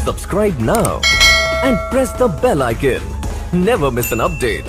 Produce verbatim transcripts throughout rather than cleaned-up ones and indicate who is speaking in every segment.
Speaker 1: Subscribe now and press the bell icon. Never miss an update.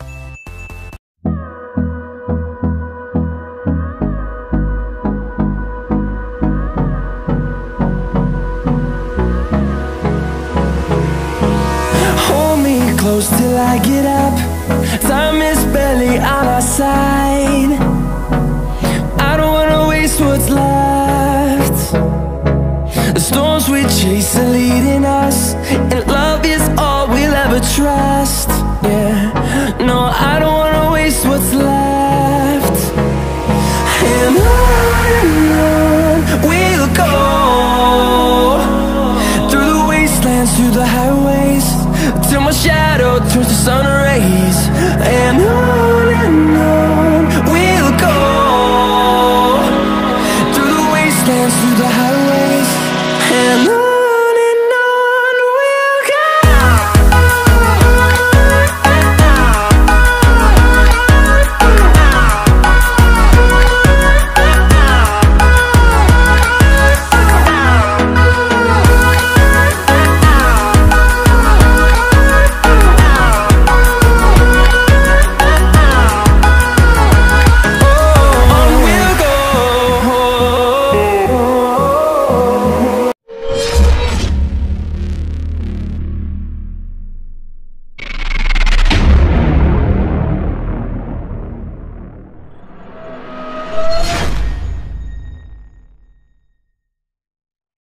Speaker 2: Hold me close till I get up. Time is barely on our side. I don't wanna waste what's left. The storms we chase are leading us, and love is all we'll ever trust. Yeah, no, I don't wanna waste what's left. And on and on we'll go, through the wastelands, through the highways, till my shadow turns to sun rays. And on